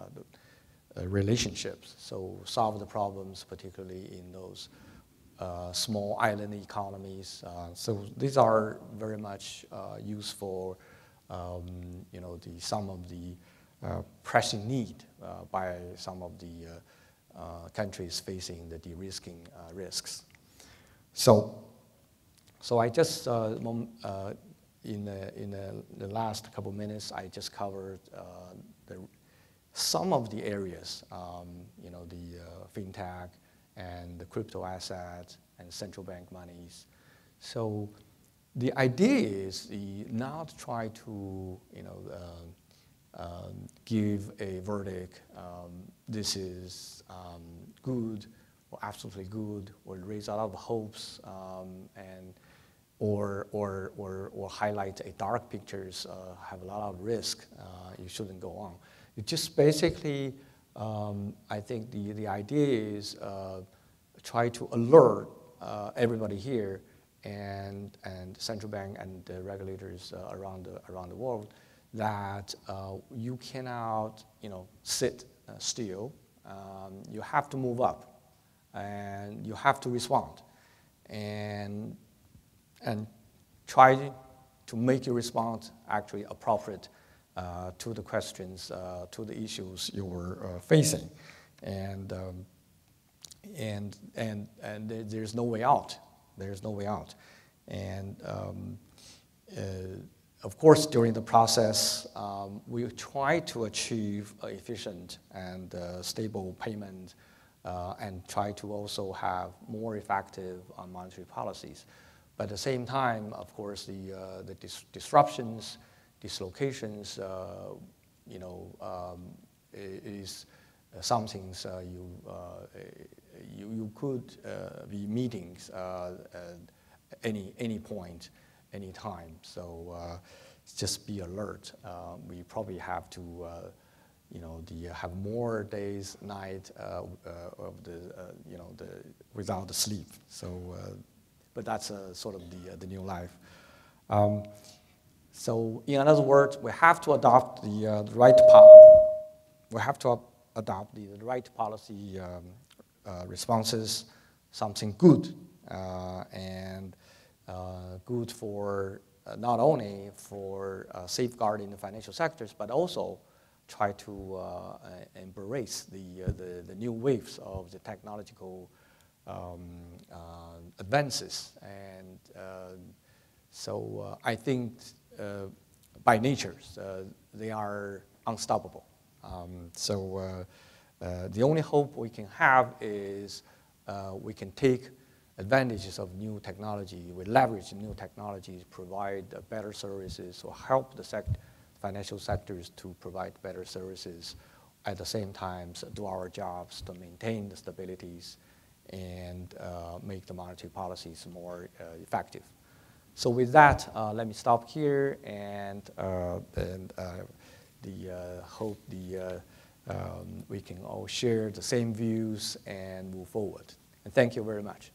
uh, relationships. So solve the problems, particularly in those uh, small island economies. Uh, so these are very much uh, used for, um, you know, the, some of the uh, pressing need uh, by some of the uh, uh, countries facing the de-risking uh, risks. So, so I just, uh, uh, in, the, in the, the last couple minutes, I just covered uh, the, some of the areas, um, you know, the uh, fintech and the crypto assets and central bank monies. So the idea is the, not try to, you know, uh, um, give a verdict, um, this is um, good, or absolutely good, or raise a lot of hopes, um, and or, or, or, or highlight a dark pictures, uh, have a lot of risk, uh, you shouldn't go on. It just basically, um, I think the, the idea is uh, try to alert uh, everybody here and, and central bank and the regulators uh, around, the, around the world that uh, you cannot, you know, sit uh, still. Um, you have to move up, and you have to respond, and and try to make your response actually appropriate uh, to the questions, uh, to the issues you're uh, facing, and um, and and and there's no way out. There's no way out, and. Um, uh, Of course, during the process, um, we try to achieve uh, efficient and uh, stable payment uh, and try to also have more effective uh, monetary policies. But at the same time, of course, the, uh, the dis disruptions, dislocations, uh, you know, um, is uh, some things uh, you, uh, you, you could uh, be meeting uh, at any, any point. Any time, so uh, just be alert. Uh, we probably have to, uh, you know, the, uh, have more days, night uh, uh, of the, uh, you know, the without the sleep. So, uh, but that's uh, sort of the uh, the new life. Um, so, in other words, we have to adopt the, uh, the right po We have to adopt the, the right policy um, uh, responses, something good uh, and. Uh, good for uh, not only for uh, safeguarding the financial sectors, but also try to uh, embrace the, uh, the, the new waves of the technological um, uh, advances. And uh, so uh, I think uh, by nature, uh, they are unstoppable. Um, so uh, uh, the only hope we can have is uh, we can take advantages of new technology. We leverage new technologies, provide uh, better services, or help the sect financial sectors to provide better services. At the same time, so do our jobs to maintain the stabilities and uh, make the monetary policies more uh, effective. So with that, uh, let me stop here, and, uh, and uh, the uh, hope the uh, um, we can all share the same views and move forward. And thank you very much.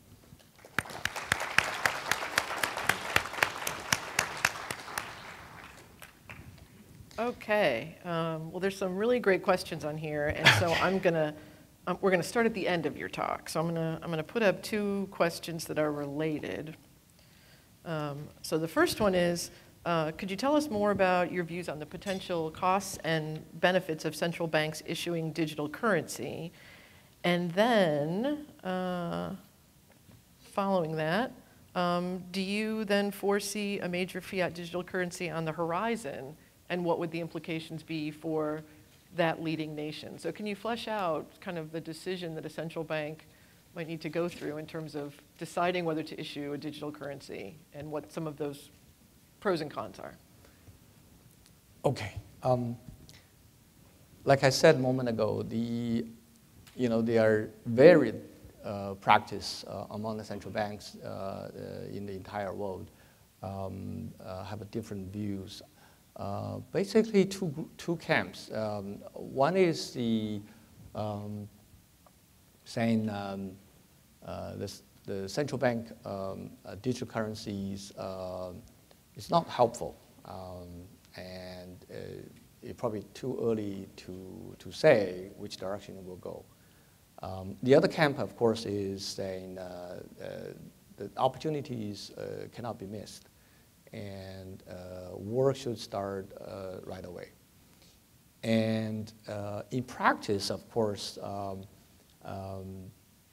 Okay, um, well, there's some really great questions on here, and so I'm gonna, um, we're gonna start at the end of your talk. So I'm gonna, I'm gonna put up two questions that are related. Um, so the first one is, uh, could you tell us more about your views on the potential costs and benefits of central banks issuing digital currency? And then, uh, following that, um, do you then foresee a major fiat digital currency on the horizon? And what would the implications be for that leading nation? So can you flesh out kind of the decision that a central bank might need to go through in terms of deciding whether to issue a digital currency and what some of those pros and cons are? Okay. Um, like I said a moment ago, the, you know, there are varied uh, practice uh, among the central banks uh, uh, in the entire world um, uh, have different views. Uh, basically, two, two camps. Um, one is the um, saying um, uh, this, the central bank um, uh, digital currencies uh, is not helpful. Um, and uh, it's probably too early to, to say which direction it will go. Um, the other camp, of course, is saying uh, uh, the opportunities uh, cannot be missed, and uh, work should start uh, right away. And uh, in practice, of course, um, um,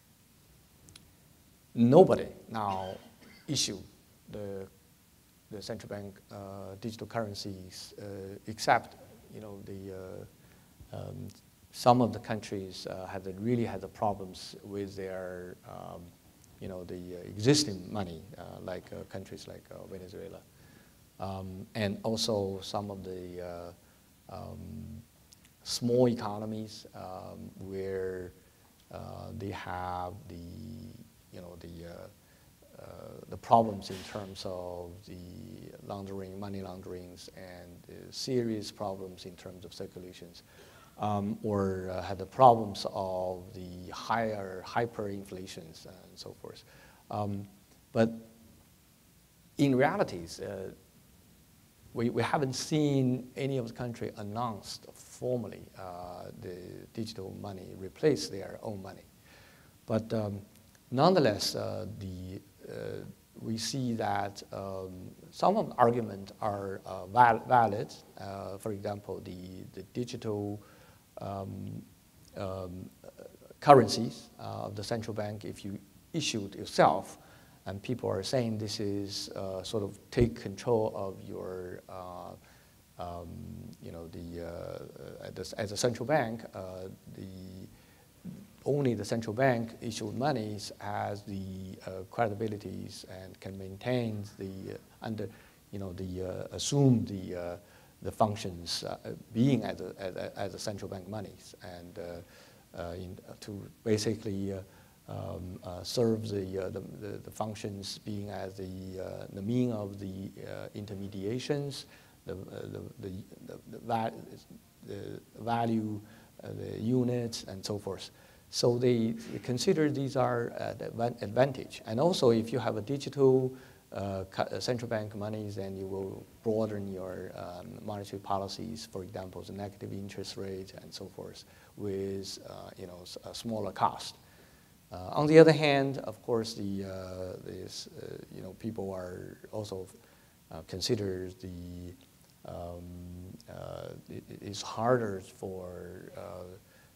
nobody now issue the, the central bank uh, digital currencies uh, except, you know, the uh, um, some of the countries uh, have really had the problems with their, um, you know, the uh, existing money, uh, like uh, countries like uh, Venezuela, um, and also some of the uh, um, small economies um, where uh, they have the, you know, the uh, uh, the problems in terms of the laundering, money launderings, and uh, serious problems in terms of circulations. Um, or uh, had the problems of the higher hyperinflations and so forth. Um, but in realities, uh, we, we haven't seen any of the country announced formally uh, the digital money replace their own money. But um, nonetheless, uh, the, uh, we see that um, some of the arguments are uh, val valid. Uh, for example, the, the digital Um, um, currencies uh, of the central bank, if you issue it yourself, and people are saying this is uh, sort of take control of your, uh, um, you know, the, uh, as, as a central bank, uh, the only the central bank issued monies has the uh, credibilities and can maintain the uh, under, you know, the uh, assume the uh, the functions uh, being as a, as, a, as a central bank monies, and uh, uh, in, uh, to basically uh, um, uh, serve the, uh, the, the, the functions being as the, uh, the mean of the uh, intermediations, the, uh, the, the, the, the, va the value, uh, the units, and so forth. So they consider these are uh, the advantage. And also, if you have a digital Uh, central bank monies, then you will broaden your um, monetary policies, for example, the negative interest rate and so forth, with uh, you know, a smaller cost. Uh, on the other hand, of course, the uh, this, uh, you know, people are also uh, consider the um, uh, it, it's harder for uh,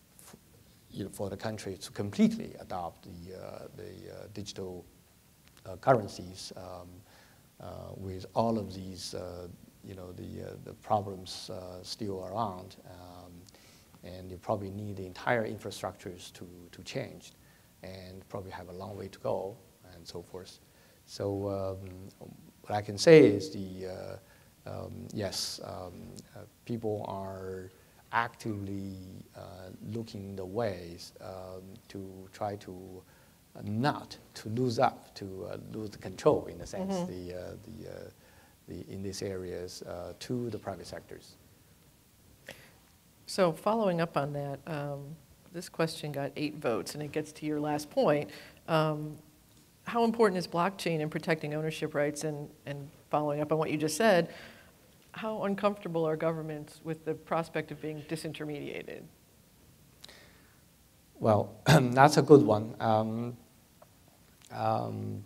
you know, for the country to completely adopt the uh, the uh, digital Uh, currencies um, uh, with all of these, uh, you know, the, uh, the problems uh, still around. Um, and you probably need the entire infrastructures to, to change and probably have a long way to go and so forth. So um, what I can say is the, uh, um, yes, um, uh, people are actively uh, looking the ways um, to try to not to lose up, to uh, lose the control, in a sense, mm-hmm. the, uh, the, uh, the, in these areas uh, to the private sectors. So following up on that, um, this question got eight votes, and it gets to your last point. Um, how important is blockchain in protecting ownership rights? And, and following up on what you just said, how uncomfortable are governments with the prospect of being disintermediated? Well, that's a good one. Um, Um,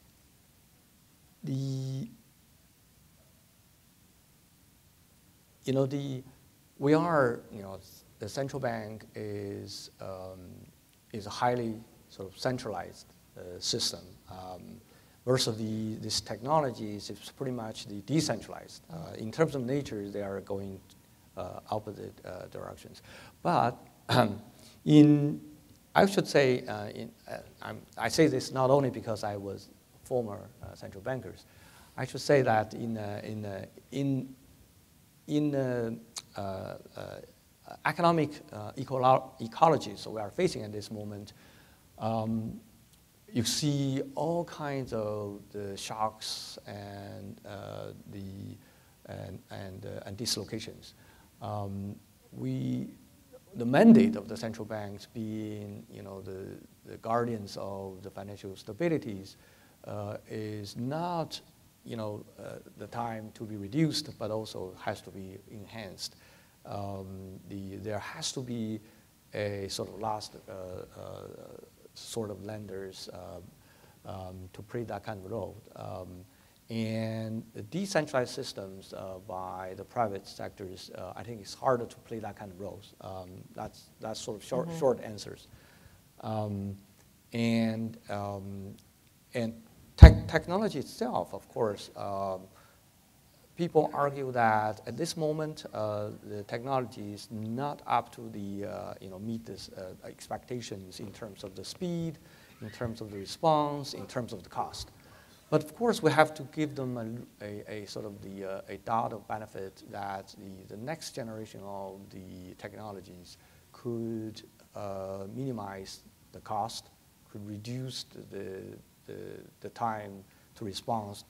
the, you know, the, we are, you know, the central bank is, um, is a highly sort of centralized uh, system. Um, versus the, this technology is pretty much the decentralized. Uh, in terms of nature, they are going uh, opposite uh, directions. But in I should say, uh, in, uh, I'm, I say this not only because I was former uh, central bankers. I should say that in uh, in uh, in in uh, uh, uh, economic uh, ecolo ecologies we are facing at this moment, um, you see all kinds of the shocks and uh, the and and, uh, and dislocations. Um, we. The mandate of the central banks being, you know, the, the guardians of the financial stabilities uh, is not you know, uh, the time to be reduced, but also has to be enhanced. Um, the, there has to be a sort of last uh, uh, sort of lenders uh, um, to play that kind of role. Um, and the decentralized systems uh, by the private sectors, uh, I think it's harder to play that kind of roles. Um, that's, that's sort of short, mm-hmm. short answers. Um, and um, and te- technology itself, of course, um, people argue that at this moment uh, the technology is not up to the uh, you know meet this uh, expectations in terms of the speed, in terms of the response, in terms of the cost. But of course, we have to give them a, a, a sort of the uh, a doubt of benefit that the, the next generation of the technologies could uh, minimize the cost, could reduce the, the, the time to response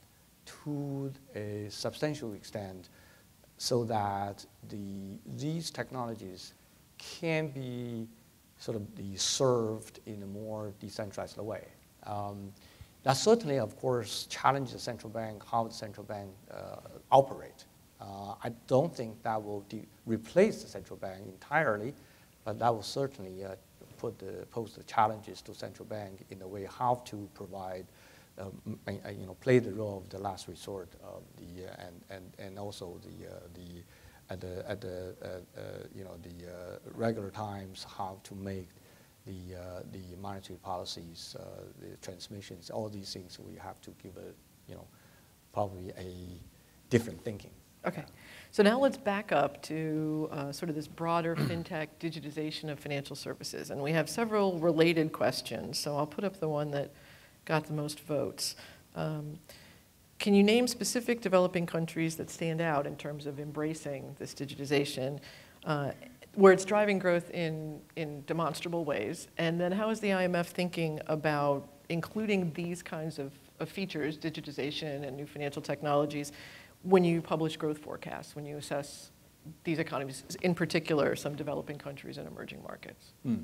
to a substantial extent, so that the, these technologies can be sort of be served in a more decentralized way. Um, that certainly, of course, challenges the central bank, how the central bank uh, operate. Uh, I don't think that will de- replace the central bank entirely, but that will certainly uh, put the, pose the challenges to central bank in the way how to provide, um, you know, play the role of the last resort of the uh, and and and also the uh, the at the at the uh, uh, you know the uh, regular times how to make the uh, the monetary policies, uh, the transmissions, all these things we have to give a you know probably a different thinking. Okay, so now let's back up to uh, sort of this broader fintech digitization of financial services. And we have several related questions, so I'll put up the one that got the most votes. Um, can you name specific developing countries that stand out in terms of embracing this digitization, uh, where it's driving growth in, in demonstrable ways? And then how is the I M F thinking about including these kinds of, of features, digitization and new financial technologies, when you publish growth forecasts, when you assess these economies, in particular, some developing countries and emerging markets? Mm.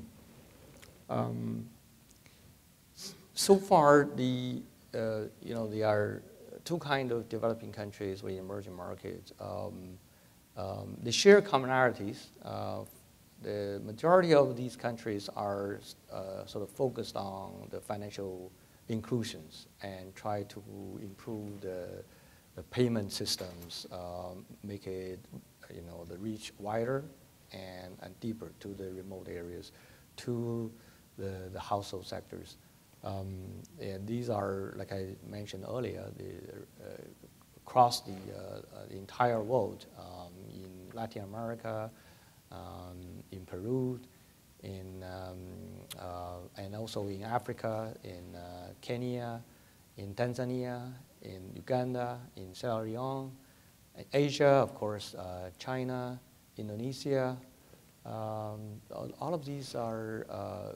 Um, so far, the uh, you know there are two kind of developing countries with emerging markets. Um, um, they share commonalities. Uh, the majority of these countries are uh, sort of focused on the financial inclusions and try to improve the the payment systems, um, make it, you know, the reach wider and, and deeper to the remote areas, to the, the household sectors. Um, and these are, like I mentioned earlier, the, uh, across the, uh, uh, the entire world, um, in Latin America, um, in Peru, in, um, uh, and also in Africa, in uh, Kenya, in Tanzania, in Uganda, in Sierra Leone, Asia, of course, uh, China, Indonesia. Um, all of these are,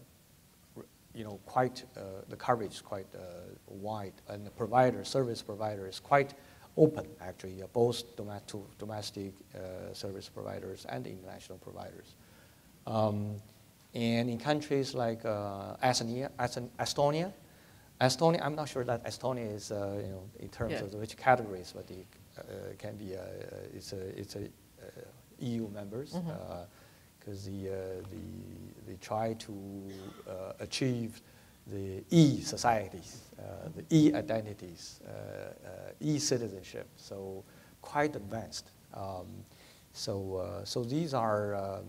uh, you know, quite, uh, the coverage is quite uh, wide, and the provider, service provider is quite open, actually, uh, both domestic, domestic uh, service providers and international providers. Um, and in countries like uh, Estonia, Estonia, Estonia, I'm not sure that Estonia is, uh, you know, in terms yeah. of which categories, but it uh, can be, a, it's a, it's a uh, E U members, because mm-hmm. uh, the, uh, the, they try to uh, achieve the E-societies, uh, the E-identities, uh, uh, E-citizenship, so quite advanced. Um, so, uh, so these are, um,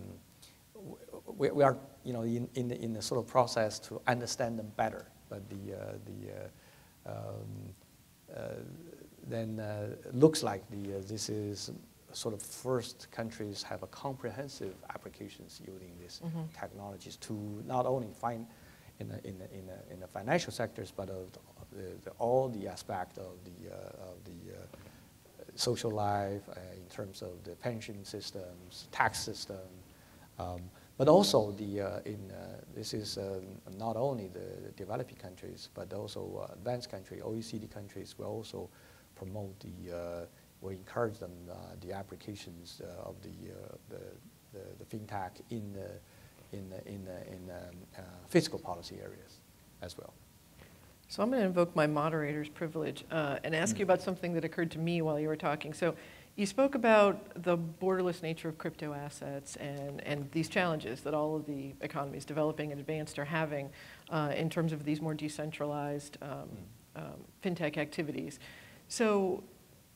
we, we are, you know, in, in, the, in the sort of process to understand them better. But the, uh, the, uh, um, uh, then uh, looks like the, uh, this is sort of first countries have a comprehensive applications using these mm-hmm. technologies to not only find in the, in the, in the, in the financial sectors, but of the, the, all the aspect of the, uh, of the uh, social life uh, in terms of the pension systems, tax system, um, but also the uh, in uh, this is uh, not only the developing countries, but also uh, advanced countries, O E C D countries will also promote the, uh, will encourage them uh, the applications uh, of the, uh, the, the the fintech in the in the, in the, in um, uh, fiscal policy areas as well. So I'm going to invoke my moderator's privilege uh, and ask you about something that occurred to me while you were talking. So you spoke about the borderless nature of crypto assets and, and these challenges that all of the economies developing and advanced are having uh, in terms of these more decentralized um, um, fintech activities. So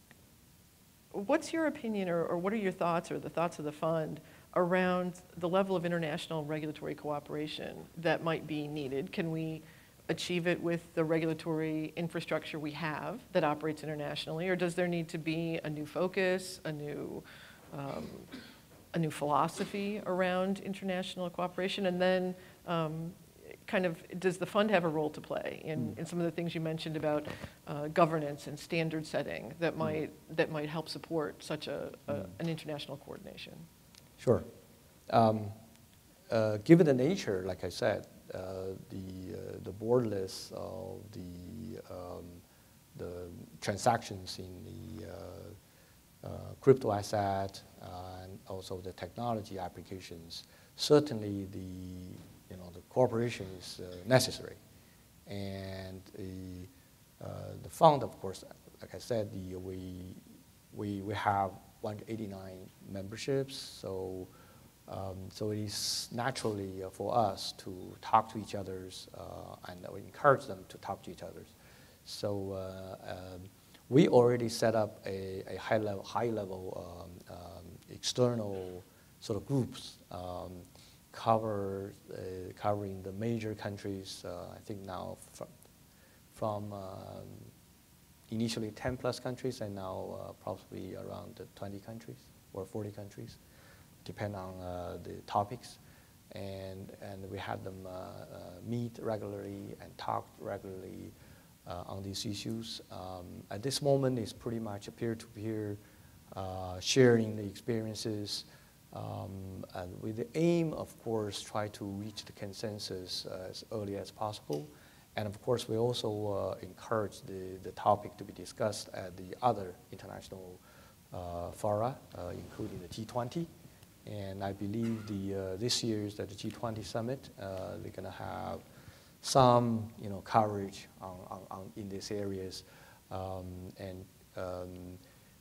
what's your opinion, or, or what are your thoughts, or the thoughts of the fund, around the level of international regulatory cooperation that might be needed? Can we achieve it with the regulatory infrastructure we have that operates internationally, or does there need to be a new focus, a new, um, a new philosophy around international cooperation? And then um, kind of, does the fund have a role to play in, in some of the things you mentioned about uh, governance and standard setting that might, that might help support such a, a, an international coordination? Sure. Um, uh, given the nature, like I said, Uh, the uh, the borderless of the um, the transactions in the uh, uh, crypto asset uh, and also the technology applications, certainly the you know the cooperation is uh, necessary, and the uh, the fund, of course, like I said, the we we we have one hundred eighty-nine memberships, so. Um, so it is naturally uh, for us to talk to each other uh, and we encourage them to talk to each other. So uh, um, we already set up a, a high level, high level um, um, external sort of groups um, cover, uh, covering the major countries. Uh, I think now from, from um, initially ten plus countries and now uh, probably around twenty countries or forty countries. Depend on uh, the topics, and and we had them uh, uh, meet regularly and talk regularly uh, on these issues. Um, at this moment, it's pretty much a peer-to-peer uh, sharing the experiences, um, and with the aim, of course, try to reach the consensus uh, as early as possible. And of course, we also uh, encourage the the topic to be discussed at the other international uh, fora, uh, including the G twenty. And I believe the uh, this year's at the G twenty summit, uh, they're going to have some, you know, coverage on, on, on in these areas, um, and um,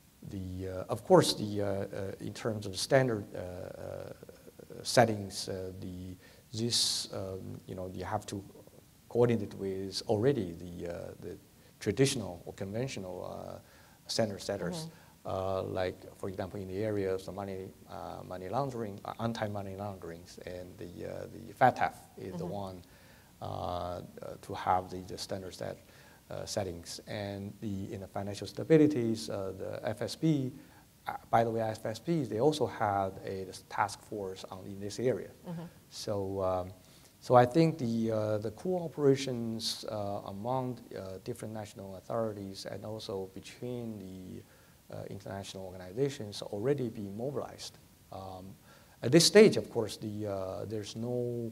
the uh, of course the uh, uh, in terms of standard uh, uh, settings, uh, the this um, you know you have to coordinate with already the uh, the traditional or conventional uh, standard setters. Mm-hmm. Uh, like, for example, in the areas of money, uh, money laundering, uh, anti-money laundering, and the uh, the F A T F is mm-hmm. the one uh, uh, to have the, the standard set uh, settings, and the in the financial stabilities, uh, the F S B. Uh, by the way, F S B they also had a task force on in this area. Mm-hmm. So, um, so I think the uh, the cooperations uh, among uh, different national authorities and also between the Uh, international organizations already being mobilized. Um, at this stage, of course, the, uh, there's no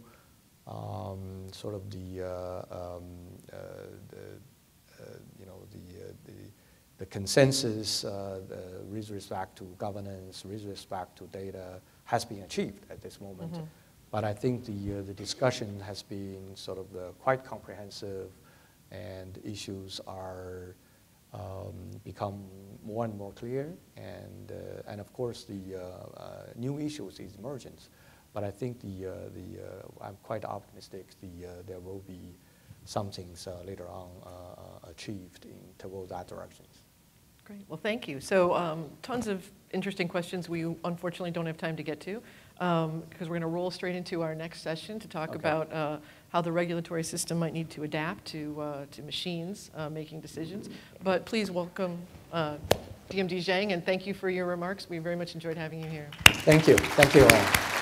um, sort of the, uh, um, uh, the uh, you know, the, uh, the, the consensus uh, the, with respect to governance, with respect to data has been achieved at this moment. Mm-hmm. But I think the, uh, the discussion has been sort of the quite comprehensive, and issues are Um, become more and more clear, and uh, and of course the uh, uh, new issues is emergence. But I think the uh, the uh, I'm quite optimistic. The uh, there will be some things uh, later on uh, achieved in toward that direction. Great. Well, thank you. So um, tons of interesting questions we unfortunately don't have time to get to, um, because we're going to roll straight into our next session to talk okay. about uh, how the regulatory system might need to adapt to, uh, to machines uh, making decisions. But please welcome uh, D M D Zhang, and thank you for your remarks. We very much enjoyed having you here. Thank you. Thank you all.